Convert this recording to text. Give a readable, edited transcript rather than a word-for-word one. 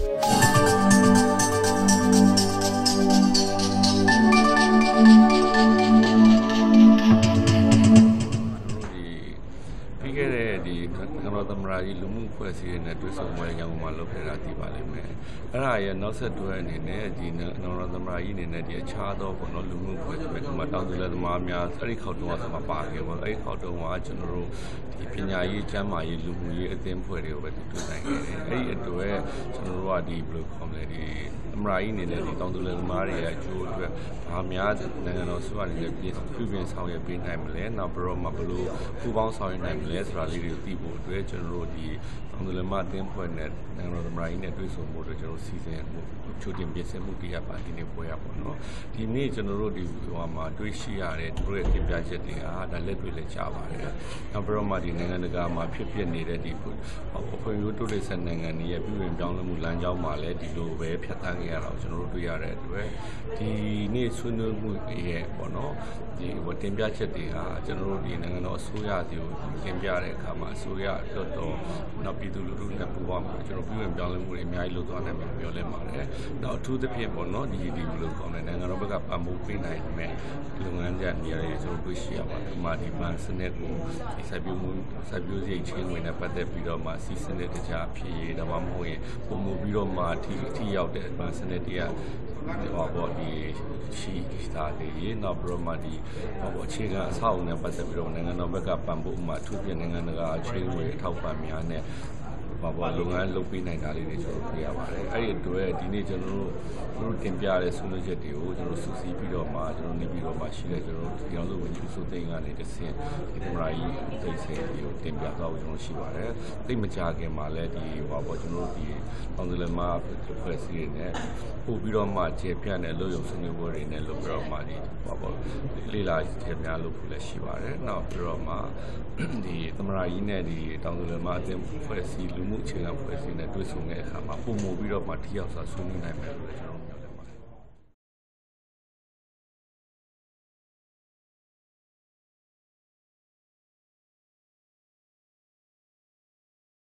ပြီးခဲ့တဲ့ဒီကျွန်တော်သမရာကြီးလူမှုဖွဲ့စည်းရေးနဲ့တွဲဆုံပွဲရန်ကုန်မှာလုပ်ခဲ့တာဒီပါလိမ့်မယ်အဲ့ဒါရဲ့နောက်ဆက်တွဲအနေနဲ့ဒီနော်သမရာကြီးအနေနဲ့ဒီအခြားသောပေါ့နော်လူမှုဖွဲ့စည်းရေးဒီမှာတောင်းတလက်သမားများအဲ့ဒီခေါက်တုံးကဆိုမှပါခဲ့ပေါ့အဲ့ဒီခေါက်တုံးကကျွန်တော်တို့ဒီပညာရေးကျန်းမာရေးလူမှုရေးအသင်းဖွဲ့တွေကိုပဲတွေ့နိုင်ခဲ့တယ်အဲ့ဒီအတွက်ကျွန်တော်တို့ကဒီဘယ်လိုခေါ်မလဲဒီသမရာကြီးအနေနဲ့ဒီတောင်းတလက်သမားတွေရဲ့အကျိုးအတွက်ဘာများနိုင်ငံတော်စုအနေနဲ့ပြုပြင်ဆောင်ရွက်ပေးနိုင်မလဲနောက်ပြီးတော့မှဘယ်လိုပူးပေါင်းဆောင်ရွက်နိုင်မလဲဆိုတာလေးတွေကိုသိဖို့အတွက်ကျွန်တော်တို့ဒီတောင်းတလက်မအသင်းဖွဲ့နဲ့နိုင်ငံတော်သမရာကြီးနဲ့တွေ့ဆုံမှုတို့ကျွန်တော်စီစဉ်မှုချိုးတင်ပြင်ဆင်မှုတရားပါဒီနေ့ပွဲရပါတော့ဒီနေ့ကျွန်တော်တို့ဒီမှာတွေ့ရှိရတဲ့တို့ရဲ့တင်ပြချက်တွေကဒါလက်တွေ့လက်ချပါတယ်နောက်ပြီးတော့မှဒီနိုင်ငံတကာမှာဖြစ်ပျက်နေတဲ့ဒီအဖွဲ့မျိုးတိုးတက်ဆက်နိုင်ငံတွေရဲ့ပြည်ဝင်ပြောင်းလဲမှုလမ်းကြောင်းမှာလည်းဒီလိုပဲဖြတ်သန်းခဲ့ရတာကိုကျွန်တော်တို့တွေ့ရတဲ့အတွက်ဒီနေ့ဆွေးနွေးမှုရဲ့ပေါ့နော်ဒီတင်ပြချက်တွေဟာကျွန်တော်တို့ဒီနိုင်ငံတော်အစိုးရစီကိုတင်ပြတဲ့အခါမှာအစိုးရတော်တော်နောက်ပြည်သူလူထုနဲ့ပူးပေါင်းပြီးကျွန်တော်ပြည်ဝင်ပြောင်းလဲမှုတွေအများကြီးလုပ်သွားနိုင်မယ်ပြောလဲပါတယ်နောက်အထူးသဖြင့်ပေါ့နော်ဒီဘယ်လိုခေါ်လဲနိုင်ငံတော်ဘက်ကပံ့ပိုးပေးနိုင်မယ်လုပ်ငန်းကြနေရာတွေကျွန်တော်တွေ့ရှိရပါတယ်ဒီမှာဒီပန်စနစ်ကိုဒီစိုက်ပျိုးစရိတ်ချင်းဝင်နဲ့ပတ်သက်ပြီးတော့မှစီစနစ်တခြားဖြစ်ရဒါမှမဟုတ်ရင်ပုံမှုပြီးတော့မှထိရောက်တဲ့ပန်စနစ်တရားပေါ့ဒီရှိတာတွေနောက်ပြီးတော့မှဒီအခြေခံအဆောက်အအုံနဲ့ပတ်သက်ပြီးတော့နိုင်ငံတော်ဘက်ကပံ့ပိုးမှအထူးဖြင့်နိုင်ငံတကာအခြေအနေအထောက်ပံ့များနဲ့လုပ်ငန်းလုပ်ပေးနိုင်တာလေးတွေကျွန်တော်တွေ့ရပါတယ်အဲ့ဒီအတွက်ဒီနေ့ကျွန်တော်တို့တင်ပြတဲ့ဆွေးနွေးချက်တွေကိုကျွန်တော်စုစည်းပြီးတော့မှကျွန်တော်နေပြီးတော့မှရှိတဲ့ကျွန်တော်ဒီအောင်လို့ဝင်ကြီးစုသိန်းကနေတစ်ဆင့်ဒီသမရာကြီးသိစေဒီကိုတင်ပြသွားဖို့ကျွန်တော်ရှိပါတယ်သိမကြခင်မှာလည်းဒီကျွန်တော်ဒီတောင်တလမဖွဲ့စည်းရတဲ့ပို့ပြီးတော့မှကျေပြန့်တဲ့လူရုံဆွေးနွေးပွဲတွေနဲ့လုပ်ပြီးတော့မှဒီလေးလာချက်များလုပ်ဖို့လည်းရှိပါတယ်နောက်ပြီးတော့မှဒီသမရာကြီးနဲ့ဒီတောင်တလမအသင်းဖွဲ့စည်းလူမှုအခြေခံဖွဲ့စည်းနဲ့တွေ့ဆုံတဲ့အခါမှာပုံမူပြီးတော့မှထိရောက်စွာဆွေးနွေးနိုင်မယ်လို့ကျွန်တော်